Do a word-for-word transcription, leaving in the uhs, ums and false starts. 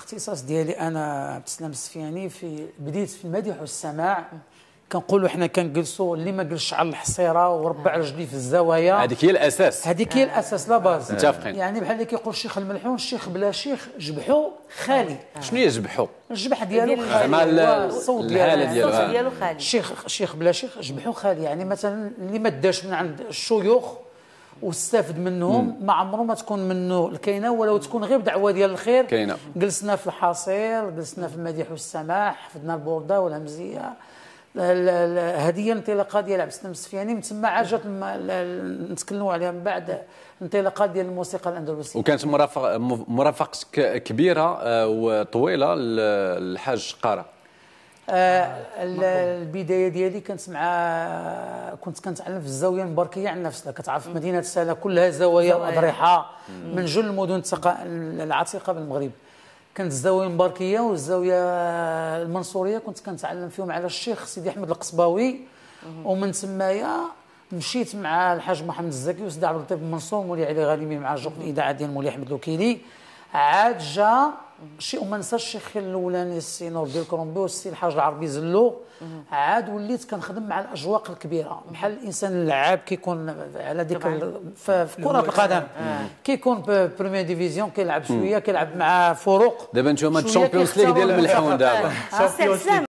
الاختصاص ديالي انا عبد السلام السفياني، في بديت في المديح والسماع. كنقولوا حنا كنجلسوا اللي ما جلسش على الحصيره وربع رجليه في الزوايا، هذيك هي الاساس، هذيك هي الاساس لا باز. متفقين. يعني بحال اللي كيقول الشيخ الملحون، الشيخ بلا شيخ جبحو خالي. شنو هي جبحو؟ الجبح ديالو زعما الصوت الحاله ديالو الصوت ديالو خالي. الشيخ الشيخ بلا شيخ جبحو خالي. يعني مثلا اللي ما داش من عند الشيوخ واستافد منهم ما عمره ما تكون منه الكاينه، ولو تكون غير دعوه ديال الخير. كاينه. جلسنا في الحصير، جلسنا في المديح والسماح، حفظنا البورده والهمزيه. هذه هي الانطلاقه ديال عبد السلام السفياني. من ثم عاد جات نتكلموا عليها من بعد الانطلاقه ديال الموسيقى الاندلسيه. وكانت مرافقه مرافقه كبيره وطويله للحاج قاره. آه البدايه ديالي كانت مع كنت كنتعلم في الزاويه المباركيه عن نفسها. كتعرف مدينه سالا كلها زوايا واضرحه من جل المدن العتيقه بالمغرب. كانت الزاويه المباركيه والزاويه المنصوريه كنت كنتعلم فيهم على الشيخ سيدي احمد القصباوي. ومن تمايا مشيت مع الحاج محمد الزكي وسيدي عبد اللطيف بن منصور مولي علي غانمي مع جوق الاذاعه ديال مولي احمد الوكيلي. عاد جا شي وما نساش الشيخ الاولاني السي نور الدين الكرومبي والسي الحاج العربي زلو. عاد وليت كنخدم مع الاجواق الكبيره بحال الانسان اللعاب كيكون على ديك في كره القدم كيكون بريمير ديفيزيون كيلعب شويه كيلعب مع فروق. دابا نتوما الشامبيونز ليغ ديال الملحون دابا.